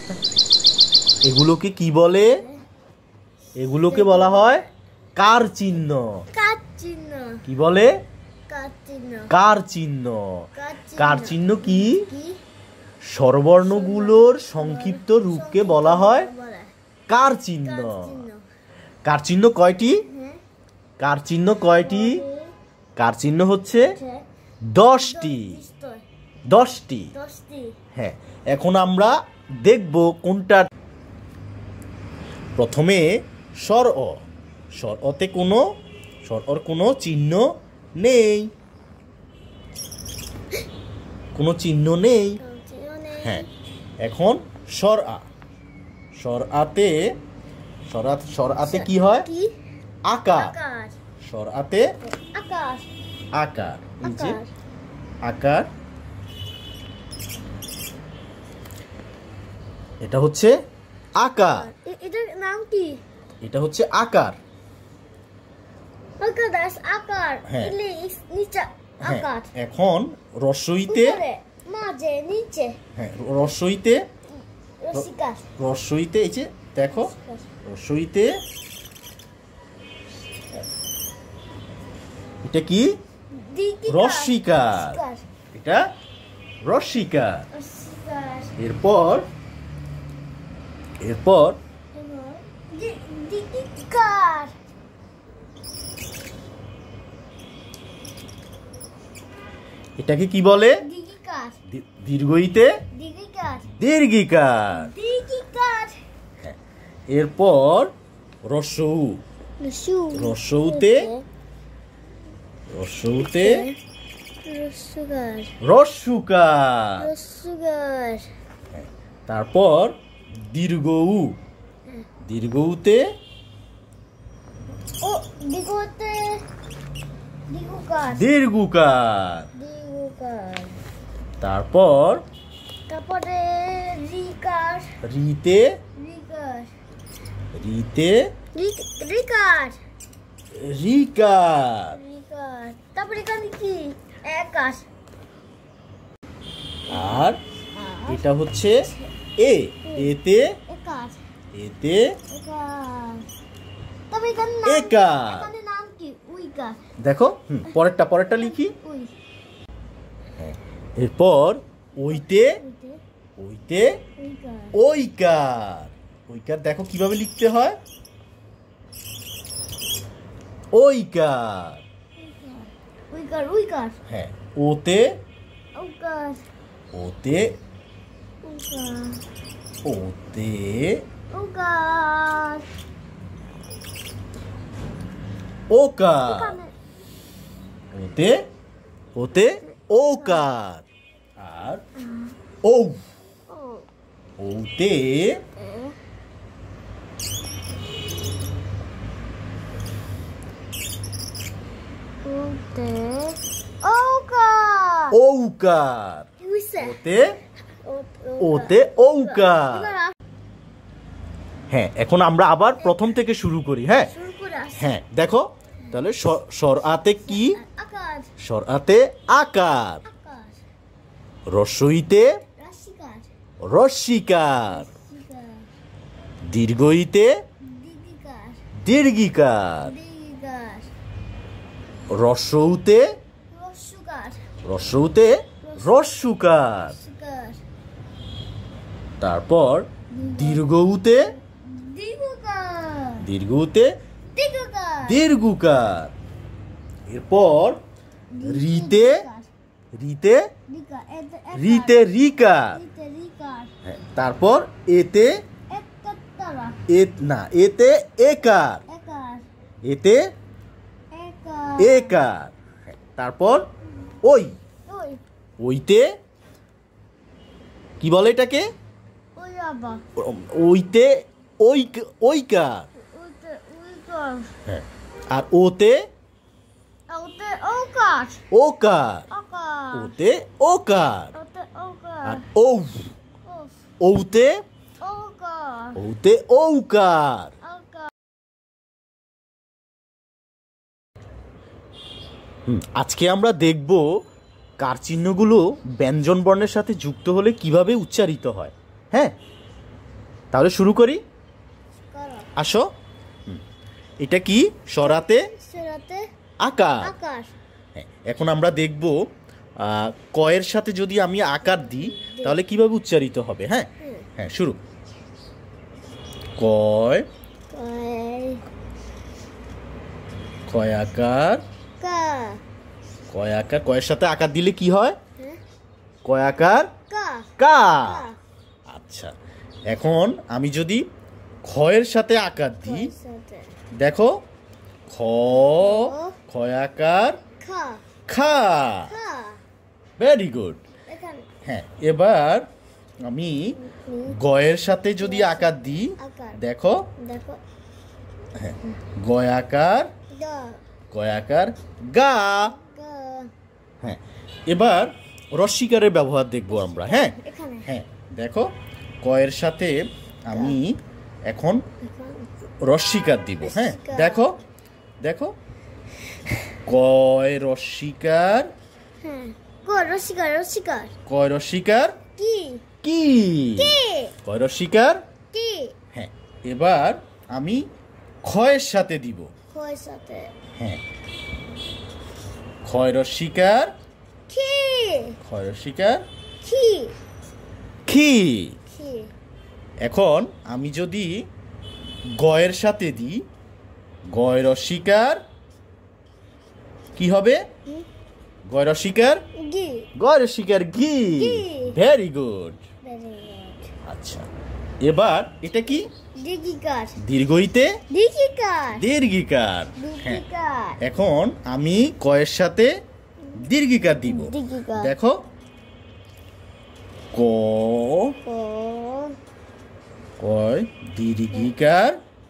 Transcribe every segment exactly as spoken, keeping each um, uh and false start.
এগুলোকে কি বলে? এগুলোকে বলা হয় কার চিহ্ন। কার চিহ্ন কি বলে? কার চিহ্ন। কার চিহ্ন। কার চিহ্ন কি? স্বরবর্ণগুলোর সংক্ষিপ্ত রূপকে বলা হয় কার চিহ্ন। কার চিহ্ন কয়টি? কার চিহ্ন কয়টি? কার চিহ্ন হচ্ছে দশটি। দশটি। হ্যাঁ, এখন আমরা দেখব কোনটা। প্রথমে স্বর অ। স্বর অতে কোনো স্বর অর কোনো চিহ্ন নেই, কোনো চিহ্ন নেই। হ্যাঁ, এখন স্বর আ। স্বর আতে স্বর আ স্বর আতে কি হয়? আকার। স্বর আতে আকার। আকার। এই যে আকার, এটা হচ্ছে আকার। এটার নাম কি? এটা হচ্ছে আকার। আকার দাস আকার। হ্যাঁ। এলে নিচে আকার। এখন রস্বইতে মাঝে নিচে। হ্যাঁ, রস্বইতে রসিকার। রস্বইতে এই যে দেখো, রস্বইতে এটা কি? রস্বীকার। এটা রস্বীকার। এরপর এরপর দীর্ঘিকার। এটাকে কি বলে? দীর্ঘিকার। দীর্ঘইতে দীর্ঘিকার। দীর্ঘিকার। দীর্ঘিকার। এরপর রস্যউ। রস্যু। রস্যউতে রস্যউতে রস্যুকার। রস্যুকার। রস্যুকার। তারপর দীর্ঘউ। দীর্ঘউতে ও দীর্ঘতে দীর্ঘকার। দীর্ঘকার। দীর্ঘকার। তারপর তারপরে রিকার। রিতে রিকার। রিতে রিকার। রিকার। রিকার। তারপরে এখানে কি? একার। আর এটা হচ্ছে এ। এতে একার। এতে একার। তবে এখানে নাম একার। এখানে নাম কি? উইকার। দেখো, হুম, পরেরটা পরেরটা লিখি। উই। এরপর ওইতে ওইতে উইকার। ওইকার। ওইকার দেখো কিভাবে লিখতে হয়। ওইকার। উইকার। উইকার। হ্যাঁ, ওতে উকার। ওতে উকার। ওতে উকার। ওকার। ওতে ওতে ওকার। আর ও। ওতে ওতে ওকার। ঔকার। ওতে ওতে ঔকার। হ্যাঁ, এখন আমরা আবার প্রথম থেকে শুরু করি। হ্যাঁ হ্যাঁ, দেখো তাহলে স্বর আতে কি? আকার। স্বর আতে আকার। রস্বইতে রসিকার। রস্যিকার। দীর্ঘইতে দীর্ঘিকার। দীর্ঘিকার। দীর্ঘিকার। রস্যউতে রস্যুকার। রস্যউতে রস্যুকার। রস্যুকার। তারপর দীর্ঘউতে দীর্ঘকার। দীর্ঘউতে দীর্ঘকার। দীর্ঘকার। এরপর রিতে রিতে রিকার। রিতে রিকার। রিতে রিকার। হ্যাঁ, তারপর এতে একাত্তরা। এত না এতে একার। একার। এতে একার। একার। হ্যাঁ, তারপর ওই ওই। ওইতে কি বলে এটাকে? ওই বাবা। ওইতে ওই ওইকার। ওতে উইকার। হ্যাঁ, আর ওতে ওতে ওকার। ওকার। ওকার। ওতে ওকার। ওতে ওকার। আর ঔ ওতে ওকার। ওতে ঔকার। ওকার। আজকে আমরা দেখব কার চিহ্নগুলো ব্যঞ্জন বর্ণের সাথে যুক্ত হলে কিভাবে উচ্চারিত হয়। হ্যাঁ, তাহলে শুরু করি, করো। আসো। হুম, এটা কি? সরাতে সরাতে আকার। আকার। হ্যাঁ, এখন আমরা দেখব আহ, কয়ের সাথে যদি আমি আকার দিই তাহলে কিভাবে উচ্চারিত হবে। হ্যাঁ হ্যাঁ শুরু। কয় কয় কয় আকার, কা কয় আকার, কয়ের সাথে আকার দিলে কি হয়? হ্যাঁ কয় আকার কা কা। কা। আচ্ছা, এখন আমি যদি খয়ের সাথে আকার দিই, কয়ের সাথে দেখো খ, খয় আকার খা খা। খা। Very good. এখানে হ্যাঁ, এবার আমি গয়ের সাথে যদি আকার দিই, আকার। দেখো দেখো হ্যাঁ, গয় আকার গা গয় আকার গা। গা। হ্যাঁ, এবার রস্বীকারের ব্যবহার দেখবো আমরা। হ্যাঁ এখানে হ্যাঁ দেখো, কয়ের সাথে আমি এখন এখন রস্বীকার দিব। হ্যাঁ রস্বীকার। দেখো দেখো, কয় রস্বীকার, হ্যাঁ গো রসিকার রসিকার। কয় রস্বীকার কি কি, কি কয় রস্বীকার। কি। হ্যাঁ, এবার আমি ক্ষয়ের সাথে দিব। কয়ের সাথে হ্যাঁ, ক্ষয় রস্বীকার, কি ক্ষয় রস্বীকার কি খি। কি। এখন আমি যদি গয়ের সাথে দিই, গয় রস্বীকার কি হবে? হুম। গয় রস্বীকার গি। গয় রস্বীকার গি। গি। Very good. Very good. আচ্ছা, এবার এটা কি? দিগিকার দীর্ঘইতে দিগিকার দীর্ঘিকার। হ্যাঁ, দিগিকার এখন আমি কয়ের সাথে দীর্ঘিকার দিব। দিগিকার। দেখো ক, ও কয় দীর্ঘিকার,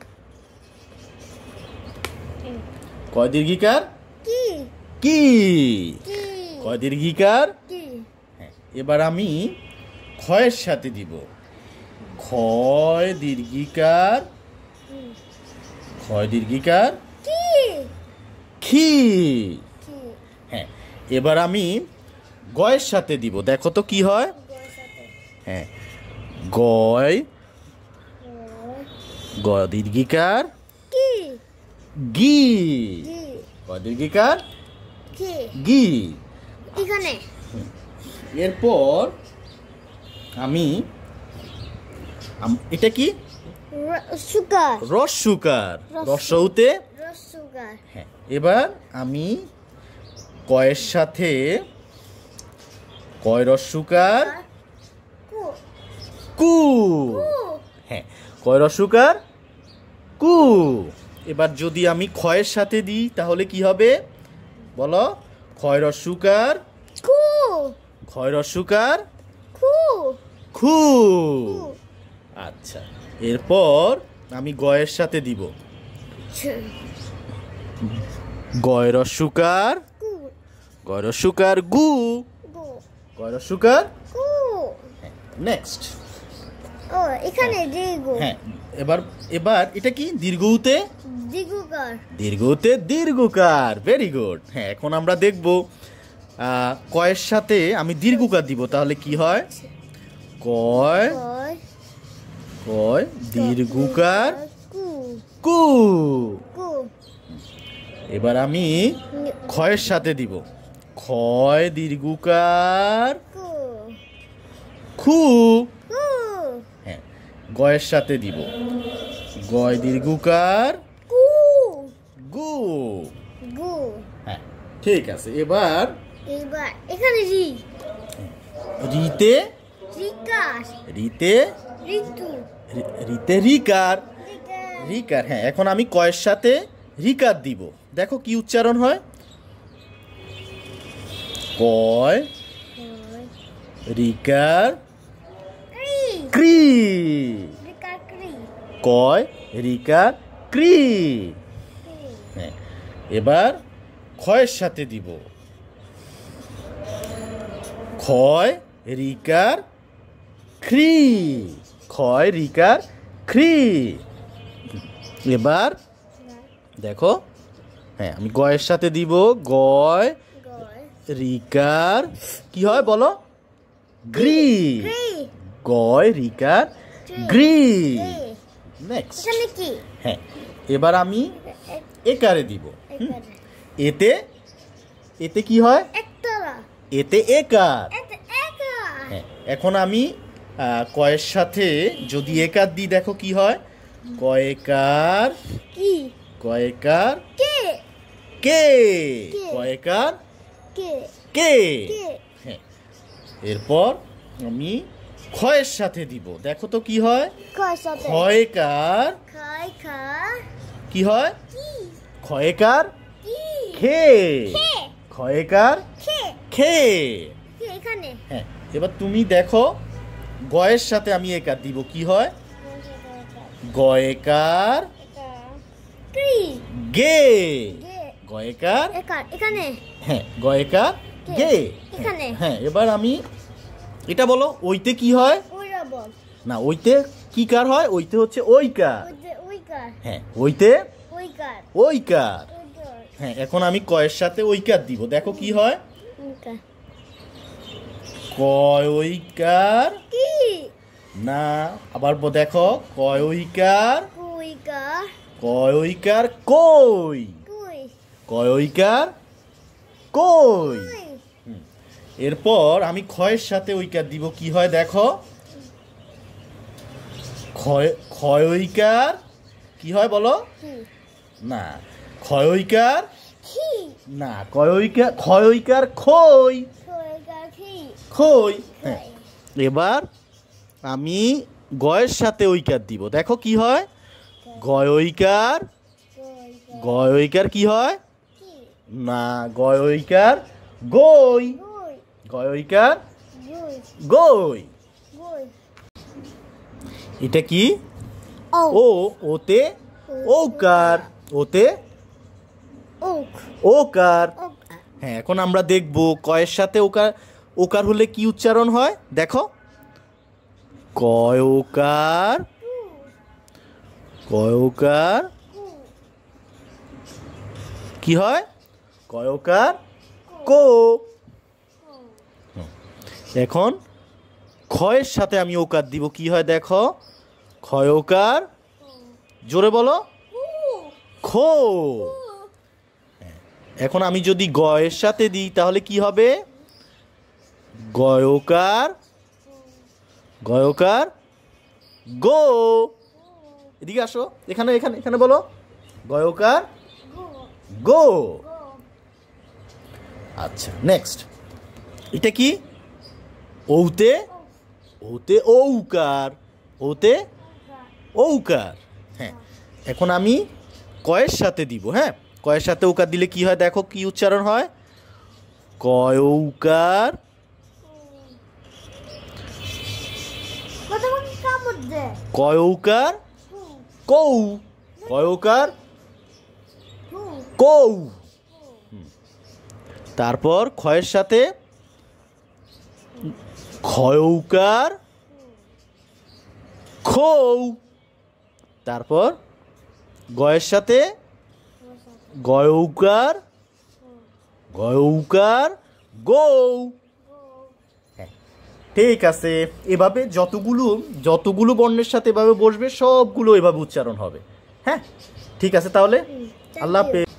কয় দীর্ঘিকার কি কি, কি কয় দীর্ঘিকার। কি। হ্যাঁ, এবার আমি ক্ষয়ের সাথে দিব। ক্ষয় দীর্ঘিকার, ক্ষয় দীর্ঘিকার কি খি। কি। হ্যাঁ, এবার আমি গয়ের সাথে দিব। দেখো তো কি হয়। গোর সাথে হ্যাঁ, গয়, গোর গ দীর্ঘিকার কি গি, কি গ দীর্ঘিকার কি। গি। এখানে এরপর আমি আম- এটা কি? সুগার রস্যুকার, রস্যু। রস্যউতে। সুগার হ্যাঁ, এবার আমি কয়ের সাথে কয় রস্যুকার কু কু। কু হ্যাঁ, কয় রস্যুকার কু। এবার যদি আমি ক্ষয়ের সাথে দিই তাহলে কি হবে বলো? ক্ষয় রস্যুকার, কু ক্ষয় রস্যুকার কু খু। আচ্ছা, এরপর আমি গয়ের সাথে দিব। গয় রস্যুকার, কু গয় রস্যুকার গু, গু গয় রস্যুকার। কু। নেক্সট। ও এখানে দিগু হ্যাঁ, এবার এবার এটা কি? দীর্ঘউতে দিগুকার দীর্ঘতে দীর্ঘকার। Very good. হ্যাঁ, এখন আমরা দেখব আহ, কয়ের সাথে আমি দীর্ঘকার দিব তাহলে কি হয়। কয় কয় কয় দীর্ঘকার কু কু। কু। এবার আমি ক্ষয়ের সাথে দিব। ক্ষয় দীর্ঘকার কু খু। কু হ্যাঁ, গয়ের সাথে দিব। গয় দীর্ঘকার কু গু। গু। হ্যাঁ, ঠিক আছে। এবার এবার এখানে রি রিতে রিকার রিতে ঋতু রি- রিতে রিকার রিকার রিকার। হ্যাঁ, এখন আমি কয়ের সাথে রিকার দিব। দেখো কি উচ্চারণ হয়। কয় রিকার ক্রি ক্রি। রিকার ক্রি কয় রিকার ক্রি। হ্যাঁ, এবার ক্ষয়ের সাথে দিব। ক্ষয় রিকার খ্রি, ক্ষয় রিকার খ্রি। এবার দেখো, হ্যাঁ আমি গয়ের সাথে দিব। গয় গয় রিকার কি হয় বলো? গ্রি। ক্রি গয় রিকার গ্রি। Tree. নেক্সট, এখানে কি? হ্যাঁ এবার আমি একারে দিব। হুম, এতে এতে কি হয়? একতলা। এতে একার। এতে একা। হ্যাঁ এখন আমি আহ, কয়ের সাথে যদি একার দিই দেখো কি হয়? কয়েকার কি? কয়েকার কে? কে, কে। কয়েকার কে? কে। কে? হ্যাঁ এরপর আমি ক্ষয়ের সাথে দিব, দেখো তো কি হয়? কার সাথে? ক্ষয়কার খাই খা। কি হয়? কি? ক্ষয়কার কি? খে, খে। ক্ষয়কার খে। খে। কে এখানে? হ্যাঁ এবার তুমি দেখো গয়ের সাথে আমি একার দিব, কি হয়? গয়েকার এটা কি? গে, গে। গয়েকার একা এখানে। হ্যাঁ গয়েকার কে? গে। এখানে। হ্যাঁ এবার আমি এটা বলো, ওইতে কি হয়? ওইরা বল। না ওইতে কি কার হয়? ওইতে হচ্ছে ওইকার। ওই যে ওই কার। হ্যাঁ ওইতে ওই কার। ওইকার। ওই কার। হ্যাঁ এখন আমি কয়ের সাথে ওইকার দিব, দেখো কি হয়? ওই কার। কয় ওইকার কি? না, আবার ব- দেখো কয় ওইকার কই কার। কয় ওইকার কই, কই। কয় ওইকার কই। কই। এরপর আমি ক্ষয়ের সাথে ওইকার দিব, কি হয় দেখো? ক্ষয় ক্ষয় ওইকার কি হয় বলো? কি? না ক্ষয় ওইকার কি? না, কয় ওইকার ক্ষয় ওইকার খই, কই কার কি? খই। হ্যাঁ কই। এবার আমি গয়ের সাথে ওইকার দিব, দেখো কি হয়? গয় ওইকার কই কার। গয় ওইকার কি হয়? কি? না গয় ওইকার গই, গই। গয় ওইকার গই। গই। গই। এটা কি? ও। ও ওতে ওকার, ওতে ওক। ওকার। ওক। হ্যাঁ এখন আমরা দেখব কয়ের সাথে ওকার ওকার হলে কি উচ্চারণ হয়, দেখো। কয় ওকার কয় ওকার কি হয়? কয় ওকার কো। এখন ক্ষয়ের সাথে আমি ওকার দিব, কি হয় দেখো? ক্ষয় ওকার, জোরে বলো, খো। এখন আমি যদি গয়ের সাথে দিই তাহলে কি হবে? গয়কার গয়কার গো। এদিকে আসো, এখানে এখানে এখানে বলো গয়কার গো। আচ্ছা নেক্সট, এটা কি? ওতে ওতে ঔকার, ওতে ঔকার। হ্যাঁ এখন আমি কয়ের সাথে দিব, হ্যাঁ কয়ের সাথে ঔকার দিলে কি হয় দেখো, কি উচ্চারণ হয়? কয় ঔকার কয় ঔকার কৌ, কয় ঔকার কৌ। তারপর ক্ষয়ের সাথে ক্ষয় ঔকার খৌ। তারপর গয়ের সাথে গয়ৌকার গয়ৌকার গৌ। হ্যাঁ ঠিক আছে, এভাবে যতগুলো যতগুলো বর্ণের সাথে এভাবে বসবে সবগুলো এভাবে উচ্চারণ হবে। হ্যাঁ ঠিক আছে, তাহলে আল্লাহ হাফেজ।